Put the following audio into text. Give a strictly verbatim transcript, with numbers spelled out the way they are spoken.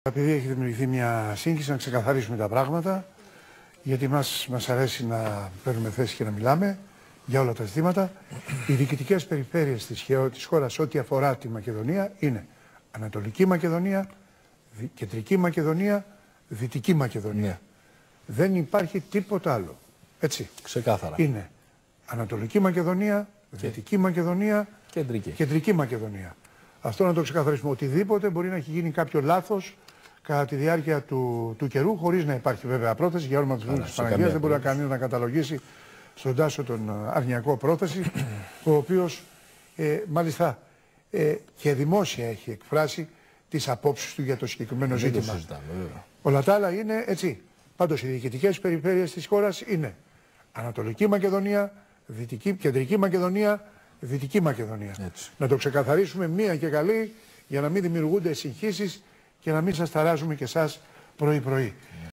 Επειδή έχει δημιουργηθεί μια σύγχυση, να ξεκαθαρίσουμε τα πράγματα, γιατί μας, μας αρέσει να παίρνουμε θέση και να μιλάμε για όλα τα ζητήματα. Οι διοικητικές περιφέρειες της, της χώρας ό,τι αφορά τη Μακεδονία είναι Ανατολική Μακεδονία, Δι, Κεντρική Μακεδονία, Δυτική Μακεδονία. Ναι. Δεν υπάρχει τίποτα άλλο. Έτσι. Ξεκάθαρα. Είναι Ανατολική Μακεδονία, και... Δυτική Μακεδονία, Κεντρική. Κεντρική Μακεδονία. Αυτό να το ξεκαθαρίσουμε. Οτιδήποτε μπορεί να έχει γίνει κάποιο λάθος κατά τη διάρκεια του, του καιρού, χωρίς να υπάρχει βέβαια πρόθεση για όνομα της Παναγίας. Δεν μπορεί να κανείς να καταλογίσει στον Τάσο τον αρνιακό πρόθεση, ο οποίος ε, μάλιστα ε, και δημόσια έχει εκφράσει τις απόψεις του για το συγκεκριμένο ζήτημα. Συζητάμε, όλα τα άλλα είναι έτσι. Πάντως οι διοικητικές περιφέρειες της χώρας είναι Ανατολική Μακεδονία, Δυτική, Κεντρική Μακεδονία, Δυτική Μακεδονία. Έτσι. Να το ξεκαθαρίσουμε μία και καλή για να μην δημιουργούνται συγχύσεις και να μην σας ταράζουμε και εσάς πρωί-πρωί.